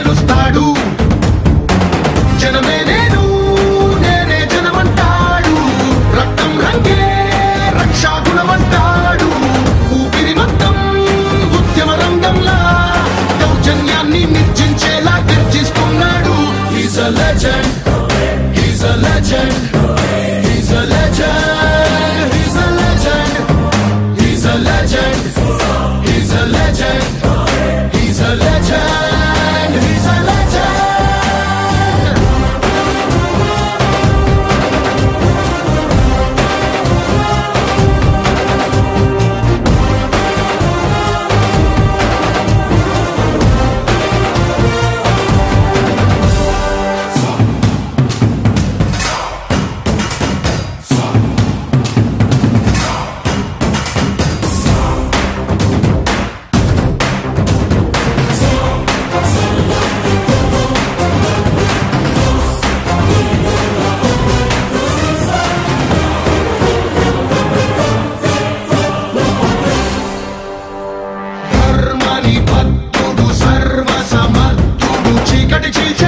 గెలుస్తాడు. జనమే నేను నేనే జనమంటాడు. రక్తం రంగే రక్షా గుణమంటాడు. ఊపిరి మొత్తం ఉద్యమ రంగంలా దౌర్జన్యాన్ని నిర్జించేలా గర్జిస్తున్నాడు. He's a legend, he's a legend, he's a legend, he's a legend, he's a legend, he's a legend, he's a legend, he's a legend. భక్తుడు సర్వ సమర్థుడు చీకటి చీల్చే